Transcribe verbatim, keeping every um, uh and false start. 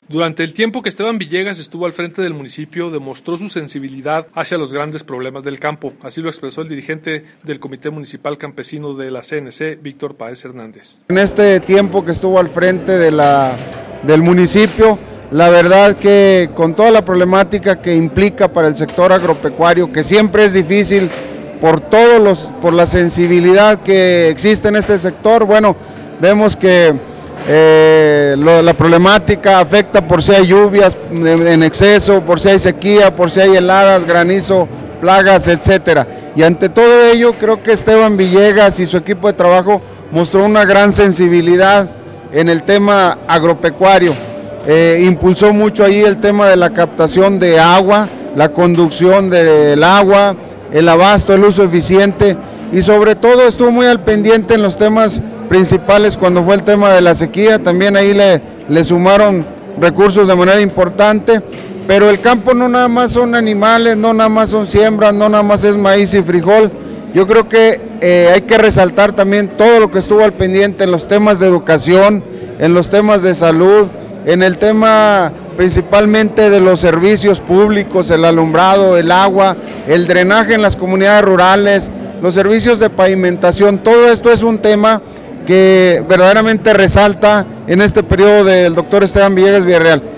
Durante el tiempo que Esteban Villegas estuvo al frente del municipio, demostró su sensibilidad hacia los grandes problemas del campo. Así lo expresó el dirigente del Comité Municipal Campesino de la C N C, Víctor Páez Hernández. En este tiempo que estuvo al frente de la, del municipio, la verdad que con toda la problemática que implica para el sector agropecuario, que siempre es difícil por todos los, por la sensibilidad que existe en este sector, bueno, vemos que Eh, lo, la problemática afecta por si hay lluvias en exceso, por si hay sequía, por si hay heladas, granizo, plagas, etcétera. Y ante todo ello, creo que Esteban Villegas y su equipo de trabajo mostró una gran sensibilidad en el tema agropecuario. Eh, impulsó mucho ahí el tema de la captación de agua, la conducción del agua, el abasto, el uso eficiente y sobre todo estuvo muy al pendiente en los temas principales cuando fue el tema de la sequía, también ahí le, le sumaron recursos de manera importante, pero el campo no nada más son animales, no nada más son siembras, no nada más es maíz y frijol. Yo creo que eh, hay que resaltar también todo lo que estuvo al pendiente en los temas de educación, en los temas de salud, en el tema principalmente de los servicios públicos, el alumbrado, el agua, el drenaje en las comunidades rurales, los servicios de pavimentación, todo esto es un tema que verdaderamente resalta en este periodo del doctor Esteban Villegas Villarreal.